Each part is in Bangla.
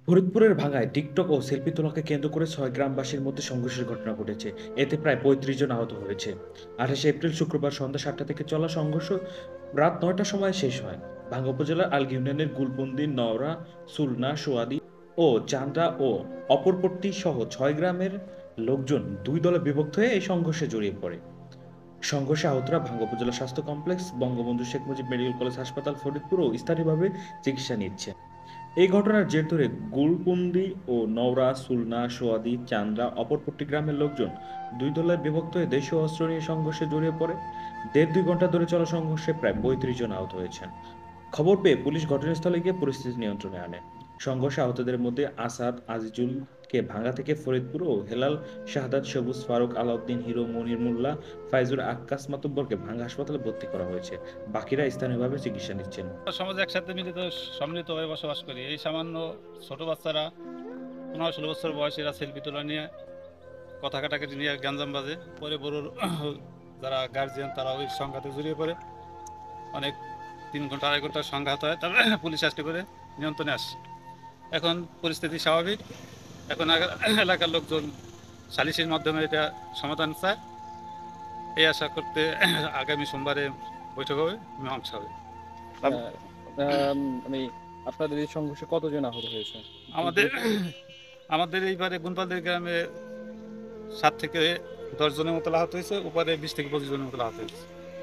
ফরিদপুরের ভাঙ্গায় টিকটক ও সেলফি তোলাকে কেন্দ্র করে ৬ গ্রামবাসীর মধ্যে সংঘর্ষের ঘটনা ঘটেছে। এতে প্রায় ৩৫ জন আহত হয়েছে। ২৮ এপ্রিল শুক্রবার সন্ধ্যা ৭টা থেকে চলা সংঘর্ষ রাত ৯টার সময় শেষ হয়। ভাঙ্গা উপজেলার আলগী ইউনিয়নের গুলবন্দি, নওরা, সুলনা, সোয়াদি ও চান্দ্রা ও অপরপট্টি সহ ৬ গ্রামের লোকজন দুই দলে বিভক্ত হয়ে এই সংঘর্ষে জড়িয়ে পড়ে। সংঘর্ষে আহতরা ভাঙ্গা উপজেলা স্বাস্থ্য complex, Bangabandhu Sheikh Mujib medical college হাসপাতাল ফরিদপুর ও স্থানীয়ভাবে চিকিৎসা নিচ্ছে। এই ঘটনার জের ধরে গুলকুন্দি ও নওরা, সুলনা, সোয়াদি, চান্দ্রা, অপরপট্টি গ্রামের লোকজন দুই দলে বিভক্ত হয়ে দেশীয় অস্ত্র নিয়ে সংঘর্ষে জড়িয়ে পড়ে। ১.৫-২ ঘন্টা ধরে চলা সংঘর্ষে প্রায় ৩৫ জন আহত হয়েছেন। খবর পেয়ে পুলিশ ঘটনাস্থলে গিয়ে পরিস্থিতি নিয়ন্ত্রণে আনে। সংঘর্ষে আহতদের মধ্যে আসাদ, আজিজুলকে ভাঙ্গা থেকে ফরিদপুর ও হেলাল, শাহাদাত, সবুজ, ফারুক, আলাউদ্দিন, হিরো, মনির মোল্লা, ফাইজুর, আক্কাস মাতব্বরকে ভাঙ্গা হাসপাতালে ভর্তি করা হয়েছে। বাকিরা স্থানীয়ভাবে চিকিৎসা নিচ্ছেন। সমাজে একসাথে মিলিত সম্মিলিতভাবে বসবাস করি। এই সামান্য ছোট বাচ্চারা ১৫-১৬ বছর বয়সীরা সেলফি তোলা নিয়ে কথা কাটাকাটি নিয়ে গ্যাঞ্জাম বাজে। পরে বড় যারা গার্জিয়ান তারা ওই সংঘাতে জড়িয়ে পড়ে। অনেক ৩ ঘন্টা ২.৫ ঘন্টার সংঘাত হয়, তারপরে পুলিশ আসতে করে নিয়ন্ত্রণে আসে। এখন পরিস্থিতি স্বাভাবিক। এখন এলাকার লোকজন সালিসির মাধ্যমে এটা সমাধান চায়। এই আশা করতে আগামী সোমবারে বৈঠক হবে, মীমাংসা হবে। আহ, মানে আপনাদের এই সংঘর্ষে কতজন আহত হয়েছে? আমাদের আমাদের এইবারে গুনপালদের গ্রামে ৭ থেকে ১০ জনের মতো আহত হয়েছে, উপরে ২০ থেকে ২৫ জনের মতো আহত হয়েছে।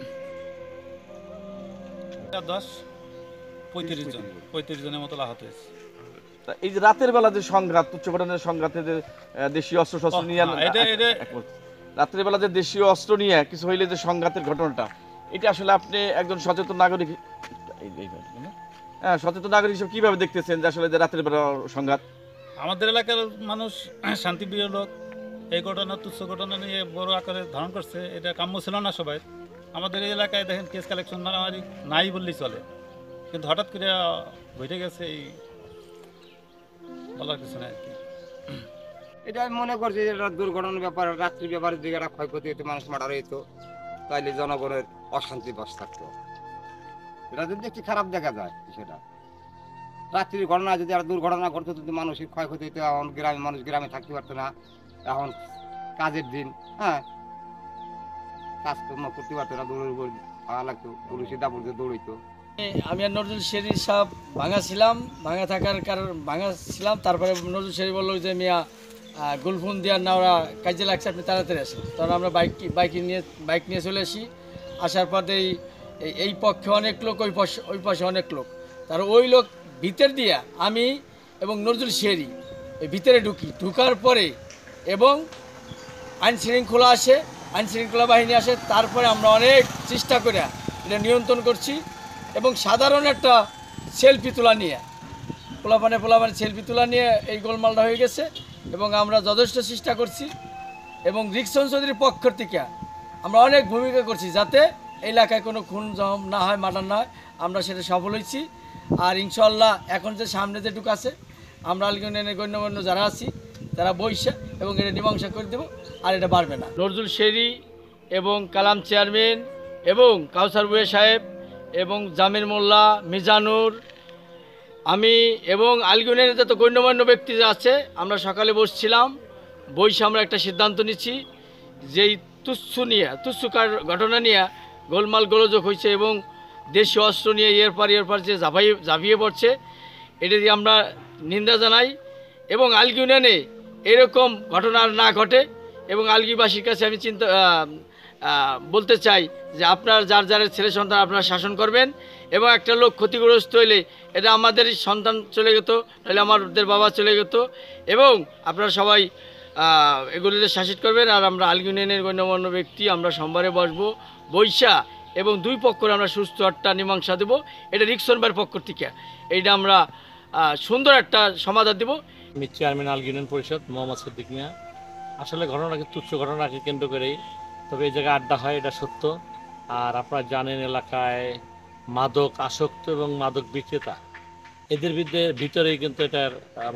৩৫ জনের মতো আহত হয়েছে। তা এই যে রাতের বেলা যে সংঘাত, তুচ্ছ ঘটনার সংঘাতে যে দেশীয় অস্ত্র শস্ত্র নিয়ে রাতের বেলা যে দেশীয় অস্ত্র নিয়ে কিছু হইলে যে সংঘাতের ঘটনাটা, এটা আসলে আপনি একজন সচেতন নাগরিক সচেতন নাগরিক হিসেবে কিভাবে দেখতেছেন যে আসলে যে রাতের বেলা সংঘাত? আমাদের এলাকার মানুষ শান্তিপ্রিয় লোক। এই ঘটনা, তুচ্ছ ঘটনা নিয়ে বড় আকারে ধারণ করছে, এটা কাম্য ছিল না সবাই। আমাদের এই এলাকায় দেখেন কেস কালেকশন মারামারি নাই বললেই চলে, কিন্তু হঠাৎ করে ঘটে গেছে, এই বলার কিছু নাই আর কি। এটা আমি মনে করছি যে এটা দুর্ঘটনার ব্যাপার, রাত্রির ব্যাপারে দিকে একটা ক্ষয়ক্ষতি হতো, মানুষ মারা হইতো, তাইলে জনগণের অশান্তি বাস থাকতো। এটা যদি একটু খারাপ দেখা যায় সেটা রাত্রির ঘটনা, যদি একটা দুর্ঘটনা ঘটতো যদি মানুষের ক্ষয়ক্ষতি হতো, এখন গ্রামে মানুষ গ্রামে থাকতে পারতো না। এখন কাজের দিন, হ্যাঁ, কাজকর্ম করতে পারতো না, দৌড়ের উপর ভাড়া লাগতো, পুলিশের দাপড়ে দৌড়ইতো। আমি আর নজরুল শেরির সাহেব ভাঙা ছিলাম, ভাঙা থাকার কারণ ভাঙা ছিলাম। তারপরে নজরুল শেরি বললো যে মিয়া গুলফুন দিয়ার নাওরা কাজে লাগছে, আপনি তাড়াতাড়ি আসেন। তখন আমরা বাইক নিয়ে চলে আসি। আসার পরে এই পক্ষে অনেক লোক, ওই পাশে অনেক লোক। তার ওই লোক ভিতর দিয়া আমি এবং নজরুল শেরি এই ভিতরে ঢুকার পরে এবং আইনশৃঙ্খলা আসে, আইনশৃঙ্খলা বাহিনী আসে। তারপরে আমরা অনেক চেষ্টা করে এটা নিয়ন্ত্রণ করছি এবং সাধারণ একটা সেলফি তোলা নিয়ে পোলাপানে সেলফি তোলা নিয়ে এই গোলমালটা হয়ে গেছে। এবং আমরা যথেষ্ট চেষ্টা করছি এবং রিকশন চৌধুরীর পক্ষ থেকে আমরা অনেক ভূমিকা করছি যাতে এলাকায় কোনো খুন জখম না হয়, মার্ডার না হয়। আমরা সেটা সফল হয়েছি। আর ইনশাল্লাহ এখন যে সামনে যেটুকু আছে, আমরা আলগী ইউনিয়নের গণ্যমান্য যারা আছি তারা বইসা এবং এটা মীমাংসা করে দেবো, আর এটা বাড়বে না। নজরুল শেরি এবং কালাম চেয়ারম্যান এবং কাউসার বুয়ে সাহেব এবং জামির মোল্লা, মিজানুর, আমি এবং আলগী ইউনিয়নের যত গণ্যমান্য ব্যক্তি আছে, আমরা সকালে বসছিলাম। বইসে আমরা একটা সিদ্ধান্ত নিচ্ছি যেই তুচ্ছকার ঘটনা নিয়ে গোলমাল গোলযোগ হয়েছে এবং দেশীয় অস্ত্র নিয়ে এরপর যে ঝাঁপিয়ে পড়ছে, এটা দিয়ে আমরা নিন্দা জানাই এবং আলগী ইউনিয়নে এরকম ঘটনা আর না ঘটে। এবং আলগীবাসীর কাছে আমি বলতে চাই যে আপনার যার ছেলে সন্তান আপনারা শাসন করবেন, এবং একটা লোক ক্ষতিগ্রস্ত হইলে এটা আমাদেরই সন্তান চলে যেত, তাহলে আমাদের বাবা চলে যেত। এবং আপনারা সবাই এগুলিতে শাসিত করবেন। আর আমরা আলগী ইউনিয়নের গণ্যমান্য ব্যক্তি আমরা সোমবারে বসবো, বৈশা এবং দুই পক্ষের আমরা সুস্থ একটা মীমাংসা দেবো। এটা রিকশন ভাইয়ের পক্ষ থেকে এইটা আমরা সুন্দর একটা সমাধান দেবো। আমি চেয়ারম্যান আলগী ইউনিয়ন পরিষদ মোহাম্মদ সিদ্দিক মিয়া। আসলে ঘটনাকে তুচ্ছ ঘটনাকে কেন্দ্র করেই, তবে এই জায়গায় আড্ডা হয়, এটা সত্য। আর আপনারা জানেন এলাকায় মাদক আসক্ত এবং মাদক বিক্রেতা, এদের ভিতরেই কিন্তু এটার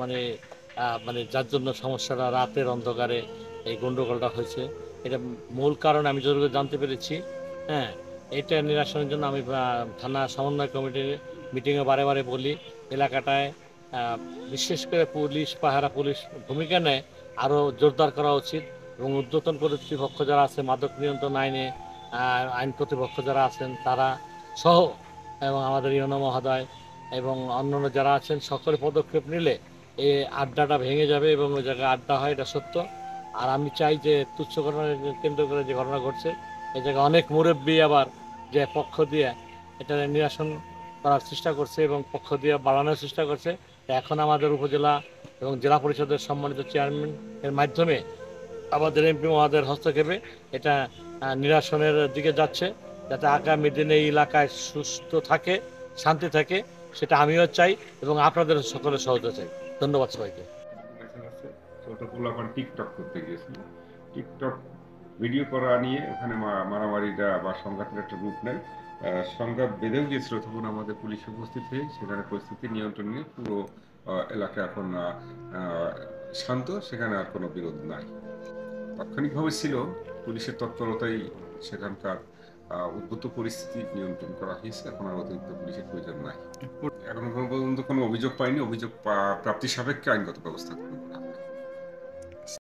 মানে যার জন্য সমস্যাটা রাতের অন্ধকারে এই গণ্ডগোলটা হয়েছে। এটা মূল কারণ আমি যতটুকু জানতে পেরেছি। হ্যাঁ, এটা নিরসনের জন্য আমি থানা সমন্বয় কমিটির মিটিংয়ে বারে বারে বলি, এলাকাটায় বিশেষ করে পুলিশ, পাহারা পুলিশ ভূমিকা নেয়, আরও জোরদার করা উচিত। এবং ঊর্ধ্বতন কর্তৃপক্ষ যারা আছে, মাদক নিয়ন্ত্রণ আইনে আইন কর্তৃপক্ষ যারা আছেন তারা সহ, এবং আমাদের ইউনো মহোদয় এবং অন্যান্য যারা আছেন, সকলে পদক্ষেপ নিলে এই আড্ডাটা ভেঙে যাবে এবং ওই জায়গায় আড্ডা হয়, এটা সত্য। আর আমি চাই যে তুচ্ছ ঘটনাকে কেন্দ্র করে যে ঘটনা ঘটছে, এই জায়গায় অনেক মুরব্বী আবার যে পক্ষ দিয়ে এটা নিরসন করার চেষ্টা করছে এবং পক্ষ দিয়ে বাড়ানোর চেষ্টা করছে। তো এখন আমাদের উপজেলা এবং জেলা পরিষদের সম্মানিত চেয়ারম্যান এর মাধ্যমে আমাদের এমপি মহোদয়ের হস্তক্ষেপে এটা নিরসনের দিকে যাচ্ছে, যাতে আগামী দিনে এই এলাকায় সুস্থ থাকে, শান্তি থাকে, সেটা আমিও চাই এবং আপনাদের সকলের সহযোগিতা চাই। ধন্যবাদ সবাইকে। ছোট পোলাপান টিকটক করতে গিয়েছিল, টিকটক ভিডিও করা নিয়ে ওখানে মারামারিটা বা সংঘাতের একটা রূপ নেয়। সংঘাত বেঁধেও গিয়েছিল, তখন আমাদের পুলিশ উপস্থিত হয়ে সেখানে পরিস্থিতি নিয়ন্ত্রণ নিয়ে পুরো এলাকা এখন শান্ত, সেখানে আর কোনো বিরোধ নাই। তাৎক্ষণিকভাবে ছিল পুলিশের তৎপরতাই সেখানকার উদ্ভূত পরিস্থিতি নিয়ন্ত্রণ করা হয়েছে, এখন আর অতিরিক্ত পুলিশের প্রয়োজন নাই। এখন পর্যন্ত কোনো অভিযোগ পাইনি, অভিযোগ প্রাপ্তি সাপেক্ষে আইনগত ব্যবস্থা